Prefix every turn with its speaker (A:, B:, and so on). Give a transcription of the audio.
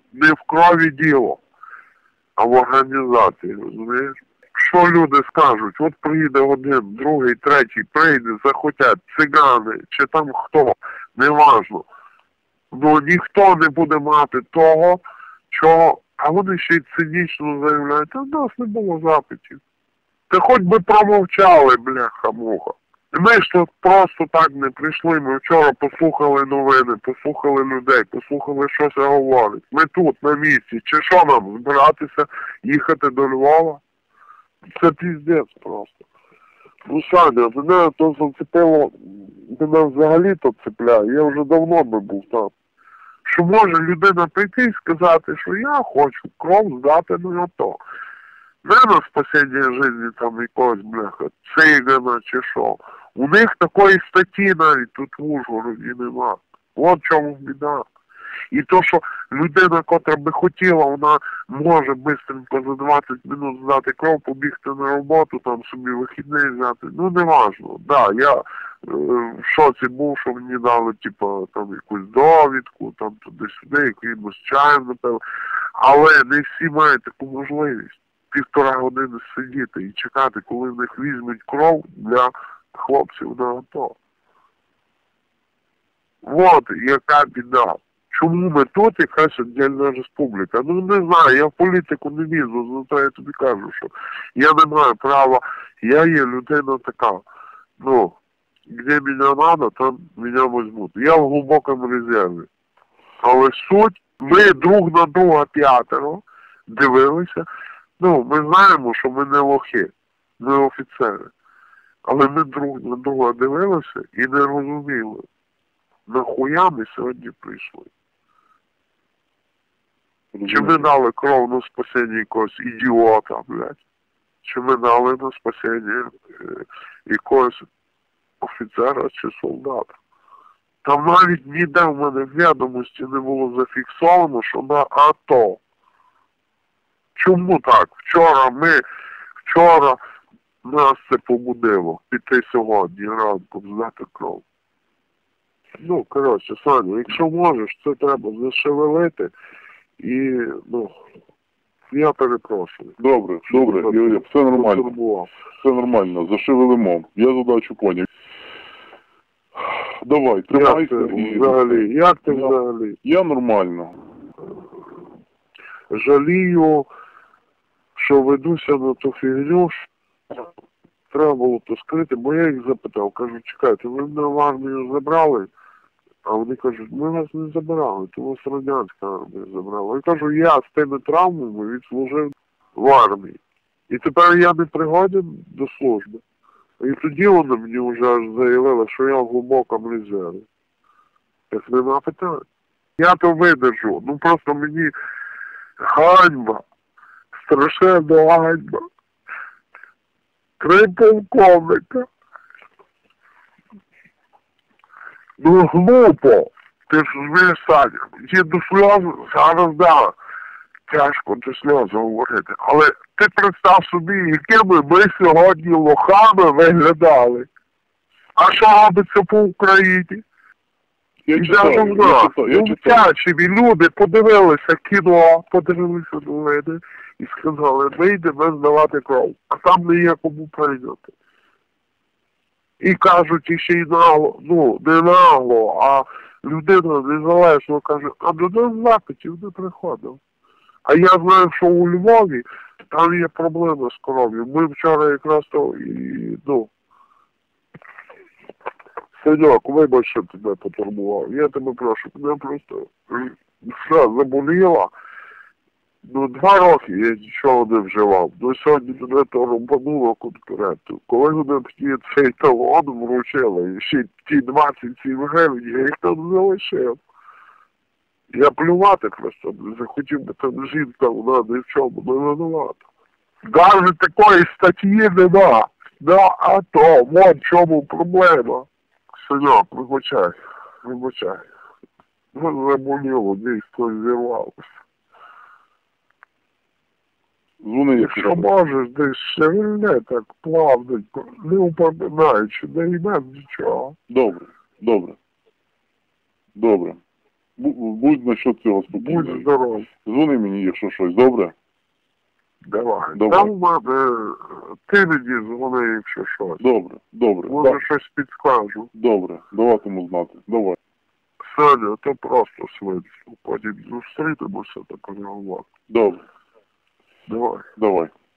A: не в крові діло, а в організації, розумієш? Що люди скажуть? От приїде один, другий, третій, прийде, захотять, цигани, чи там хто, неважно. Ну ніхто не буде мати того, чого, а вони ще й цинічно заявляють, а в нас не було запитів. Та хоч би промовчали, бляха-муха. Ми ж тут просто так не прийшли, ми вчора послухали новини, послухали людей, послухали, що це говорить. Ми тут, на місці, чи що нам, збиратися, їхати до Львова? Це піздець просто. Ну, Саня, мене то зацепило, мене взагалі то цепляє, я вже давно би був там. Що може людина прийти і сказати, що я хочу кров здати на АТО. Не на спасіння життя там якогось, бляха, цигана чи що. У них такої статті навіть тут в Ужгороді нема. От чому біда. І то, що людина, котра би хотіла, вона може бистренько за 20 минут здати кров, побігти на роботу, там собі вихідний взяти. Ну, не важливо. Да, я в шоці був, що мені дали, типу, там якусь довідку, там туди-сюди, якимось чаєм, напевно. Але не всі мають таку можливість. 1,5 години сидіти і чекати, коли в них візьмуть кров для хлопців на АТО. От яка біда. Чому ми тут якась віддільна республіка? Ну не знаю, я в політику не лізу, зато я тобі кажу, що я не маю права, я є людина така, ну, де мене надо, там мене візьмуть. Я в глибокому резерві. Але суть, ми друг на друга 5 дивилися, ну, ми знаємо, що ми не лохи, ми офіцери. Але ми друг на друга дивилися і не розуміли, нахуя ми сьогодні прийшли. Чи ми дали кров на спасіння якогось ідіота, блядь? Чи ми дали на спасіння якогось офіцера чи солдата? Там навіть ніде в мене в відомості не було зафіксовано, що на АТО. Чому так? Вчора нас це побудило. Піти сьогодні ранком здати кров. Ну, коротше, Саня, якщо можеш, це треба зашевелити. І, ну, я перепрошую.
B: Добре, Юрій, все нормально. Все нормально, зашевелимо. Я задачу поняв. Давай, тримайся.
A: Як ти взагалі?
B: Я нормально.
A: Жалію, що ведуся на ту фігню, що треба було то скрити, бо я їх запитав, кажу, чекайте, ви мене в армію забрали? А вони кажуть, ми вас не забирали, то вас радянська армія забрала. Я кажу, я з тими травмами відслужив в армії. І тепер я не пригоден до служби. І тоді вони мені вже аж заявили, що я в глибокому резерві. Так нема питань. Я то видержу, ну просто мені ганьба, страшенна ганьба. 3 полковника. Ну глупо, ти ж розумієш, Саня, є до сльоз, зараз, да, тяжко до сльоз говорити, але ти представ собі, якими ми сьогодні лохами виглядали. А що робиться по Україні? Втячеві люди подивилися кіно, подивилися новини і сказали, ми йдемо здавати кров, а там не є кому прийняти. І кажуть, і ще й нагло, ну, не нагло, а людина незалежно каже, а до нас запитів не приходив. А я знаю, що у Львові там є проблема з кров'ю. Ми вчора якраз то і, ну, Саньок, вибач, що тебе потурбував. Я тебе прошу, мене просто все заболіло. Ну, 2 роки я нічого не вживав. До сьогодні мене то рубануло конкуренту. Коли вони мені цей талон вручили, і ще ті 27 гривень, я їх там залишив. Я плювати просто не захотів, бо там жінка, вона ні в чому не винувата. Навіть такої статті нема. Да, а то, вот в чому проблема. Саньок, вибачай. Мене заболіло, дійсно зірвалося. Якщо можеш, десь шевельне так плавненько, не упоминаючи, не ймем нічого.
B: Добре. Будь насчет цього
A: Будь
B: спокійний.
A: здоров.
B: Дзвони мені, якщо щось, добре?
A: Давай.
B: Давай.
A: Там в мене, ти мені дзвони, якщо щось.
B: Добре, добре.
A: Може щось підскажу.
B: Добре, даватиму знати. Давай.
A: Саня, то просто свидство. Потім зустрітимося та поговоримо.
B: Добре,
A: Давай.
B: давай.